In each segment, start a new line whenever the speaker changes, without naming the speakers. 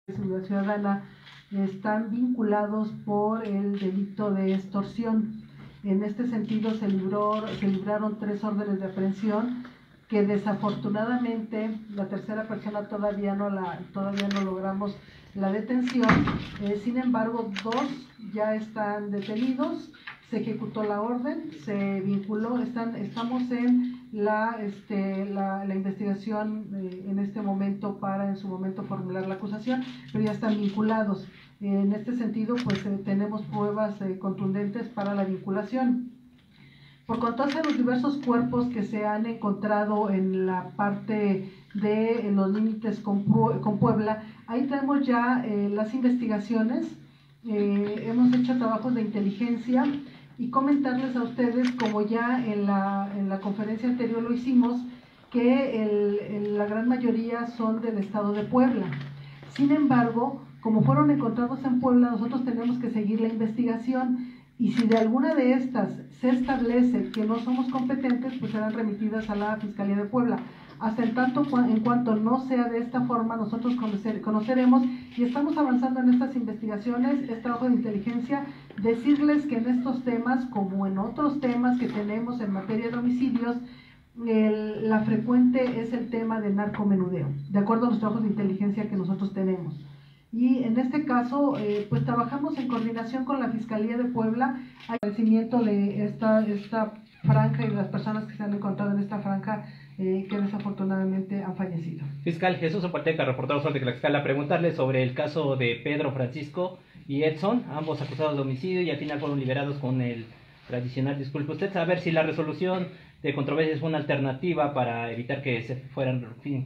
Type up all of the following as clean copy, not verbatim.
Seguridad Ciudadana están vinculados por el delito de extorsión. En este sentido se libraron 3 órdenes de aprehensión que desafortunadamente la tercera persona todavía no logramos la detención. Sin embargo, 2 ya están detenidos, se ejecutó la orden, se vinculó, estamos en la investigación en este momento para en su momento formular la acusación, pero ya están vinculados. En este sentido, pues tenemos pruebas contundentes para la vinculación. Por contarse los diversos cuerpos que se han encontrado en la parte de los límites con Puebla, ahí tenemos ya las investigaciones, hemos hecho trabajos de inteligencia y comentarles a ustedes, como ya en la conferencia anterior lo hicimos, que la gran mayoría son del estado de Puebla. Sin embargo, como fueron encontrados en Puebla, nosotros tenemos que seguir la investigación, y si de alguna de estas se establece que no somos competentes, pues serán remitidas a la Fiscalía de Puebla. Hasta en tanto en cuanto no sea de esta forma, nosotros conoceremos, y estamos avanzando en estas investigaciones, este trabajo de inteligencia. Decirles que en estos temas, como en otros temas que tenemos en materia de homicidios, la frecuente es el tema del narcomenudeo, de acuerdo a los trabajos de inteligencia que nosotros tenemos. Y en este caso, pues trabajamos en coordinación con la Fiscalía de Puebla. Agradecimiento de esta franja y de las personas que se han encontrado en esta franja que desafortunadamente han fallecido.
Fiscal Jesús Zapoteca, reportero Sol de Tlaxcala, preguntarle sobre el caso de Pedro Francisco y Edson, ambos acusados de homicidio y al final fueron liberados con el tradicional disculpe. Usted saber si la resolución de controversias fue una alternativa para evitar que se fueran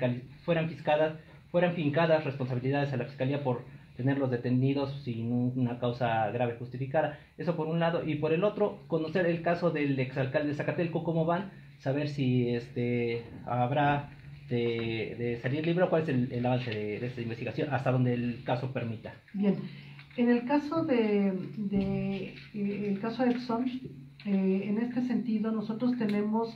fincadas responsabilidades a la Fiscalía por tenerlos detenidos sin una causa grave justificada. Eso por un lado. Y por el otro, conocer el caso del exalcalde de Zacatelco, cómo van, saber si habrá de salir libre o cuál es el avance de esta investigación hasta donde el caso permita.
Bien, en el caso el caso Edson, en este sentido nosotros tenemos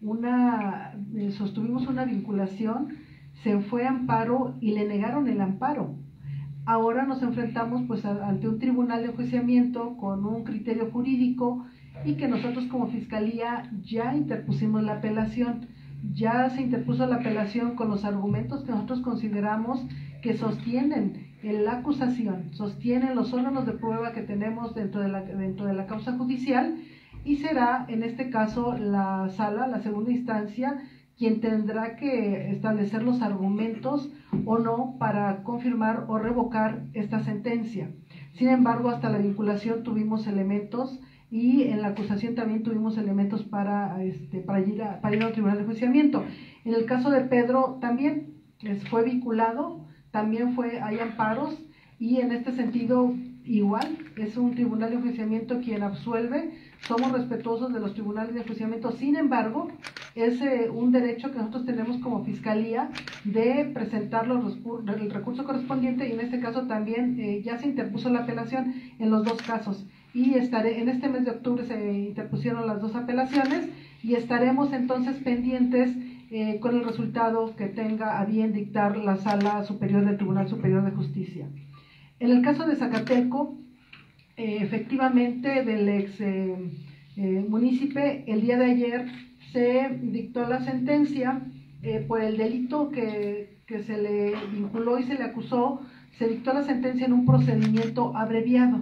sostuvimos una vinculación, se fue a amparo y le negaron el amparo. Ahora nos enfrentamos pues ante un tribunal de enjuiciamiento con un criterio jurídico, y que nosotros como Fiscalía ya interpusimos la apelación. Ya se interpuso la apelación con los argumentos que nosotros consideramos que sostienen la acusación, sostienen los órganos de prueba que tenemos dentro de la causa judicial, y será en este caso la segunda instancia, quien tendrá que establecer los argumentos o no para confirmar o revocar esta sentencia. Sin embargo, hasta la vinculación tuvimos elementos, y en la acusación también tuvimos elementos para ir al tribunal de enjuiciamiento. En el caso de Pedro también fue vinculado, también hay amparos, y en este sentido igual es un tribunal de enjuiciamiento quien absuelve. Somos respetuosos de los tribunales de enjuiciamiento, sin embargo es un derecho que nosotros tenemos como Fiscalía de presentar el recurso correspondiente, y en este caso también ya se interpuso la apelación en los 2 casos, y en este mes de octubre se interpusieron las 2 apelaciones, y estaremos entonces pendientes con el resultado que tenga a bien dictar la Sala Superior del Tribunal Superior de Justicia. En el caso de Zacatelco, efectivamente del ex munícipe, el día de ayer se dictó la sentencia por el delito que se le vinculó y se le acusó. Se dictó la sentencia en un procedimiento abreviado.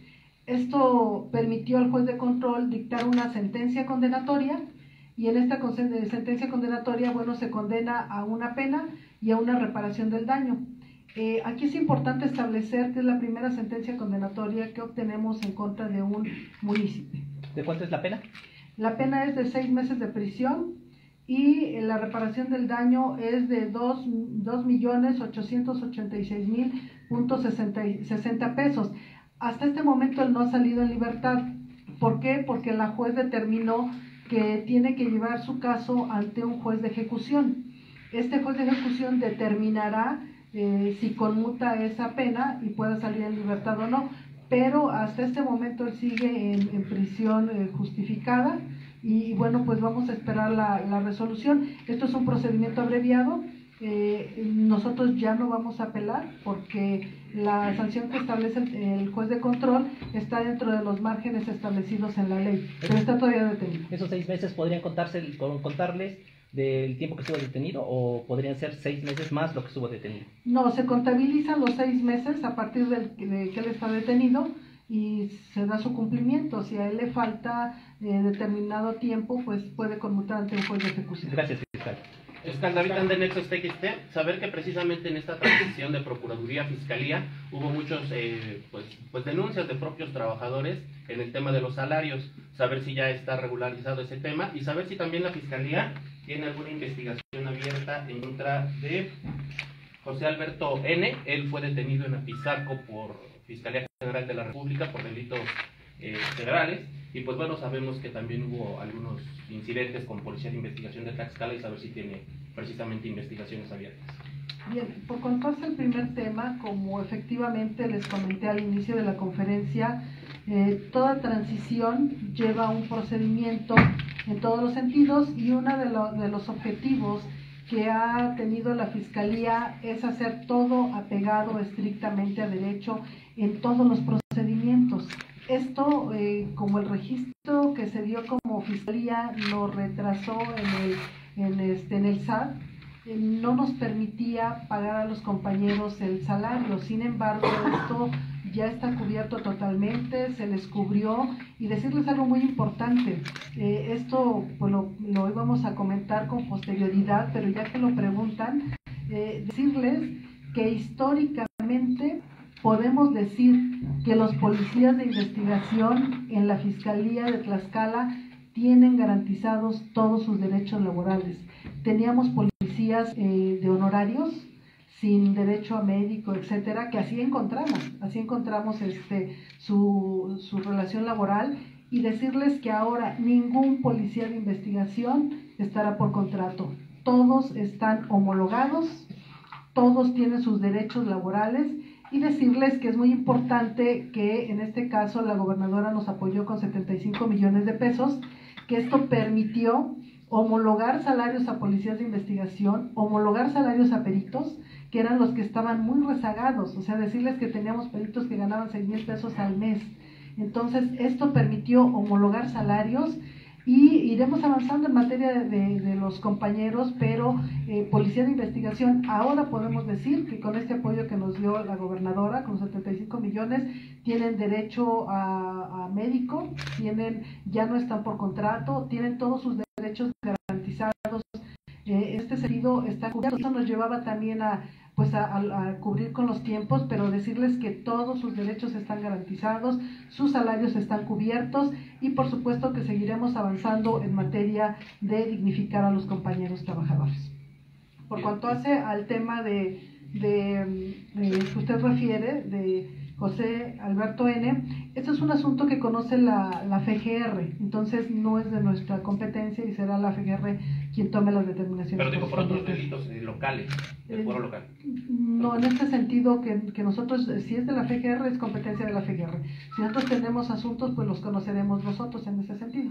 Esto permitió al juez de control dictar una sentencia condenatoria, y en esta sentencia condenatoria, se condena a una pena y a una reparación del daño. Aquí es importante establecer que es la primera sentencia condenatoria que obtenemos en contra de un municipio.
¿De cuánto es la pena?
La pena es de 6 meses de prisión, y la reparación del daño es de 2.886.000.60 pesos. Hasta este momento él no ha salido en libertad. ¿Por qué? Porque la juez determinó que tiene que llevar su caso ante un juez de ejecución. Este juez de ejecución determinará si conmuta esa pena y pueda salir en libertad o no, pero hasta este momento él sigue en prisión justificada, y pues vamos a esperar la resolución. Esto es un procedimiento abreviado, nosotros ya no vamos a apelar porque la sanción que establece el juez de control está dentro de los márgenes establecidos en la ley, pero está todavía detenido.
¿Esos 6 meses podrían contarles del tiempo que estuvo detenido o podrían ser 6 meses más lo que estuvo detenido?
No, se contabilizan los 6 meses a partir de que él está detenido y se da su cumplimiento. Si a él le falta determinado tiempo, pues puede conmutar ante un juez de ejecución.
Gracias, fiscal.
Fiscal David Andenexos TXT, saber que precisamente en esta transición de Procuraduría a Fiscalía hubo muchos pues denuncias de propios trabajadores en el tema de los salarios, saber si ya está regularizado ese tema y saber si también la Fiscalía tiene alguna investigación abierta en contra de José Alberto N. Él fue detenido en Apizaco por Fiscalía General de la República por delitos federales. Y pues bueno, sabemos que también hubo algunos incidentes con Policía de Investigación de Tlaxcala y saber si tiene precisamente investigaciones abiertas.
Bien, por contarse el primer tema, como efectivamente les comenté al inicio de la conferencia, toda transición lleva un procedimiento en todos los sentidos y uno de los objetivos que ha tenido la Fiscalía es hacer todo apegado estrictamente a derecho en todos los procedimientos. Esto, como el registro que se dio como Fiscalía lo retrasó en el SAT, no nos permitía pagar a los compañeros el salario. Sin embargo, esto ya está cubierto totalmente, se les cubrió. Y decirles algo muy importante, esto pues lo íbamos a comentar con posterioridad, pero ya que lo preguntan, decirles que históricamente podemos decir que los policías de investigación en la Fiscalía de Tlaxcala tienen garantizados todos sus derechos laborales. Teníamos policías de honorarios, sin derecho a médico, etcétera, que así encontramos su relación laboral, y decirles que ahora ningún policía de investigación estará por contrato. Todos están homologados, todos tienen sus derechos laborales. Y decirles que es muy importante que en este caso la gobernadora nos apoyó con 75 millones de pesos, que esto permitió homologar salarios a policías de investigación, homologar salarios a peritos, que eran los que estaban muy rezagados, o sea, decirles que teníamos peritos que ganaban 6,000 pesos al mes. Entonces, esto permitió homologar salarios y iremos avanzando en materia de los compañeros, pero Policía de Investigación, ahora podemos decir que con este apoyo que nos dio la gobernadora, con 75 millones, tienen derecho a médico, ya no están por contrato, tienen todos sus derechos garantizados. En este sentido está cubierto. Eso nos llevaba también a cubrir con los tiempos, pero decirles que todos sus derechos están garantizados, sus salarios están cubiertos y por supuesto que seguiremos avanzando en materia de dignificar a los compañeros trabajadores. Por cuanto hace al tema que usted refiere, de José Alberto N., este es un asunto que conoce la FGR, entonces no es de nuestra competencia y será la FGR quien tome las determinaciones.
Pero digo, por otros delitos locales, del fuero local.
No, en este sentido que nosotros, si es de la FGR, es competencia de la FGR. Si nosotros tenemos asuntos, pues los conoceremos nosotros en ese sentido.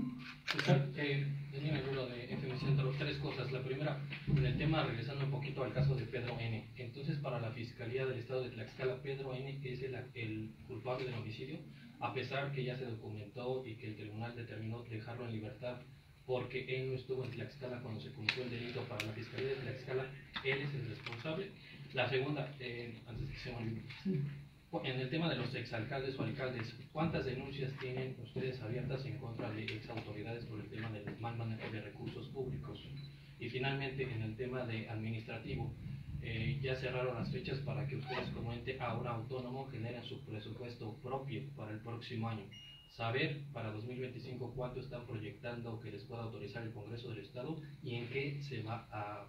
Tenía el rubro de FMC, tres cosas. La primera, en el tema, regresando un poquito al caso de Pedro N. Entonces, para la Fiscalía del Estado de Tlaxcala, Pedro N. es el culpable del homicidio, a pesar que ya se documentó y que el tribunal determinó dejarlo en libertad porque él no estuvo en Tlaxcala cuando se cometió el delito. Para la Fiscalía de Tlaxcala, él es el responsable. La segunda, antes que se me olvide, en el tema de los exalcaldes o alcaldes, ¿cuántas denuncias tienen ustedes abiertas en contra de exautoridades por el tema del mal manejo de recursos públicos? Y finalmente, en el tema de administrativo, ya cerraron las fechas para que ustedes como ente ahora autónomo generen su presupuesto propio para el próximo año. Saber para 2025 cuánto están proyectando que les pueda autorizar el Congreso del Estado y en qué se va a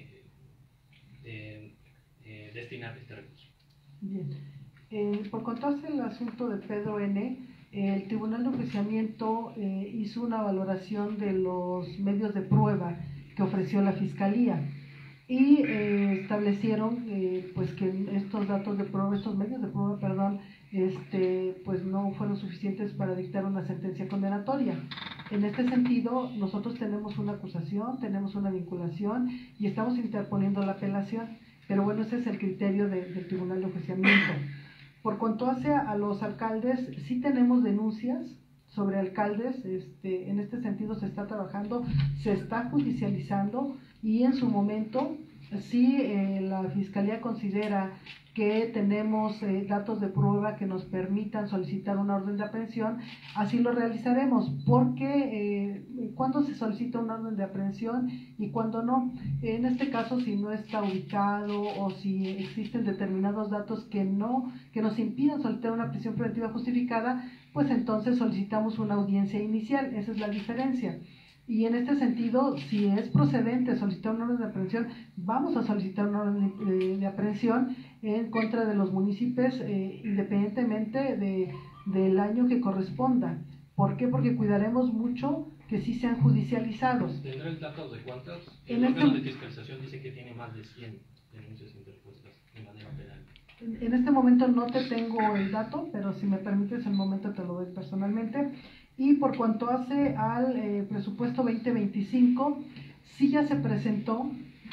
destinar este recurso.
Bien. Por contarse el asunto de Pedro N., el Tribunal de Enjuiciamiento hizo una valoración de los medios de prueba que ofreció la Fiscalía y establecieron pues que estos datos de prueba, estos medios de prueba, perdón, pues no fueron suficientes para dictar una sentencia condenatoria. En este sentido, nosotros tenemos una acusación, tenemos una vinculación y estamos interponiendo la apelación, pero bueno, ese es el criterio del Tribunal de Enjuiciamiento. Por cuanto hace a los alcaldes, sí tenemos denuncias sobre alcaldes, en este sentido se está trabajando, se está judicializando y en su momento, si la Fiscalía considera que tenemos datos de prueba que nos permitan solicitar una orden de aprehensión, así lo realizaremos, porque cuando se solicita una orden de aprehensión y cuando no, en este caso si no está ubicado o si existen determinados datos que nos impidan solicitar una prisión preventiva justificada, pues entonces solicitamos una audiencia inicial, esa es la diferencia. Y en este sentido, si es procedente solicitar una orden de aprehensión, vamos a solicitar una orden de aprehensión en contra de los municipios, independientemente del año que corresponda. ¿Por qué? Porque cuidaremos mucho que sí sean judicializados.
¿Tendrá el dato de cuántas? El órgano de fiscalización dice que tiene más de 100 denuncias interpuestas de manera penal.
En este momento no te tengo el dato, pero si me permites, en el momento te lo doy personalmente. Y por cuanto hace al presupuesto 2025, sí ya se presentó,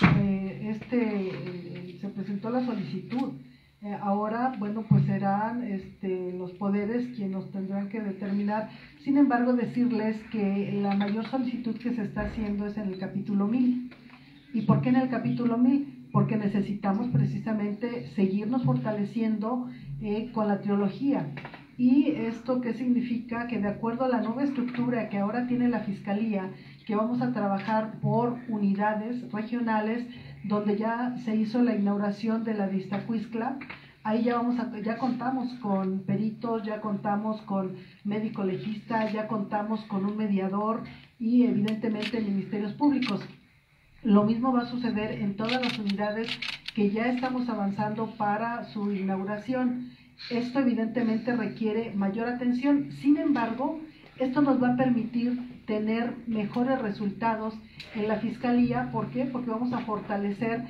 se presentó la solicitud. Ahora, bueno, pues serán los poderes quienes nos tendrán que determinar. Sin embargo, decirles que la mayor solicitud que se está haciendo es en el capítulo 1000. ¿Y por qué en el capítulo 1000? Porque necesitamos precisamente seguirnos fortaleciendo con la trilogía. ¿Y esto qué significa? Que de acuerdo a la nueva estructura que ahora tiene la Fiscalía, que vamos a trabajar por unidades regionales, donde ya se hizo la inauguración de la de Iztacuistla, ahí ya contamos con peritos, ya contamos con médico legista, ya contamos con un mediador y evidentemente ministerios públicos. Lo mismo va a suceder en todas las unidades que ya estamos avanzando para su inauguración. Esto evidentemente requiere mayor atención, sin embargo, esto nos va a permitir tener mejores resultados en la Fiscalía. ¿Por qué? Porque vamos a fortalecer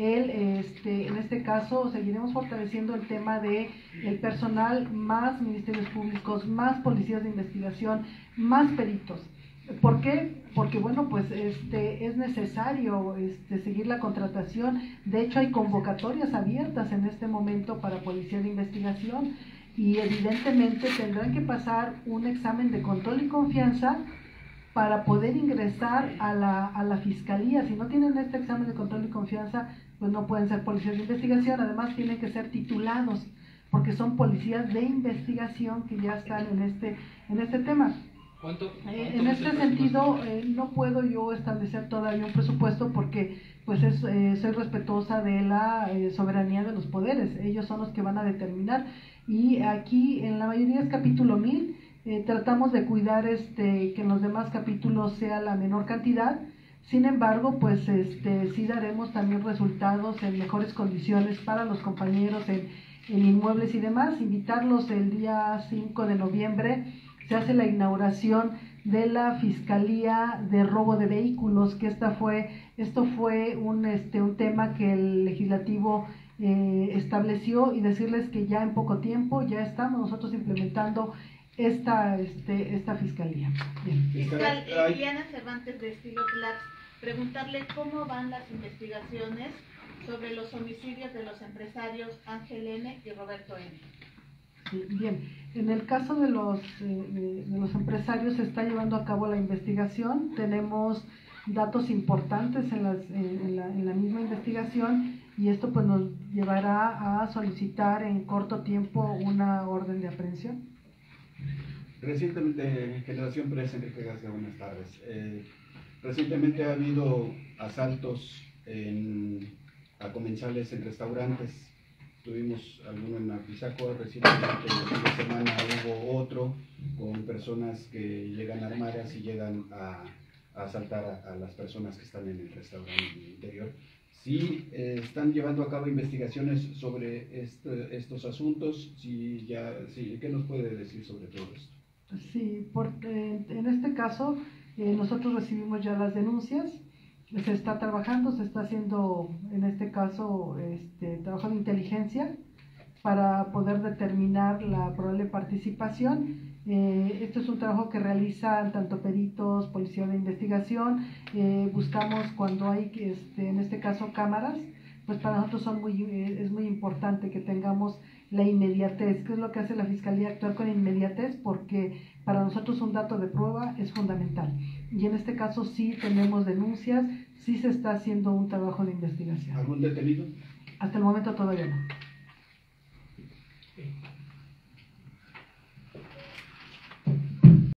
en este caso, seguiremos fortaleciendo el tema de el personal, más ministerios públicos, más policías de investigación, más peritos. ¿Por qué? Porque bueno, pues es necesario seguir la contratación. De hecho, hay convocatorias abiertas en este momento para policía de investigación y evidentemente tendrán que pasar un examen de control y confianza para poder ingresar a la Fiscalía. Si no tienen este examen de control y confianza, pues no pueden ser policías de investigación. Además, tienen que ser titulados porque son policías de investigación que ya están en este tema.
¿Cuánto
en este sentido, no puedo yo establecer todavía un presupuesto porque pues soy respetuosa de la soberanía de los poderes. Ellos son los que van a determinar. Y aquí, en la mayoría es capítulo 1000, tratamos de cuidar que en los demás capítulos sea la menor cantidad. Sin embargo, pues sí daremos también resultados en mejores condiciones para los compañeros en inmuebles y demás. Invitarlos el día 5 de noviembre. Se hace la inauguración de la Fiscalía de Robo de Vehículos, que esto fue un tema que el legislativo estableció, y decirles que ya en poco tiempo ya estamos nosotros implementando esta Fiscalía. Bien.
Fiscal Diana Cervantes de Estilo Clax, preguntarle cómo van las investigaciones sobre los homicidios de los empresarios Ángel N. y Roberto N.
Bien, en el caso de los empresarios se está llevando a cabo la investigación. Tenemos datos importantes en la misma investigación y esto pues nos llevará a solicitar en corto tiempo una orden de aprehensión.
Recientemente, Generación Presa, Enrique García, buenas tardes. Recientemente ha habido asaltos a comensales en restaurantes. Tuvimos alguno en Apizaco, recientemente el fin de semana hubo otro con personas que llegan armadas y llegan a asaltar a las personas que están en el restaurante interior. Sí, están llevando a cabo investigaciones sobre estos asuntos. ¿Qué nos puede decir sobre todo esto?
Sí, en este caso nosotros recibimos ya las denuncias. Se está trabajando, se está haciendo, en este caso, trabajo de inteligencia para poder determinar la probable participación. Esto es un trabajo que realizan tanto peritos, policía de investigación. Buscamos cuando hay, en este caso, cámaras, pues para nosotros es muy importante que tengamos la inmediatez. ¿Qué es lo que hace la Fiscalía? Actuar con inmediatez, porque para nosotros un dato de prueba es fundamental. Y en este caso sí tenemos denuncias, sí se está haciendo un trabajo de investigación.
¿Algún detenido?
Hasta el momento todavía no.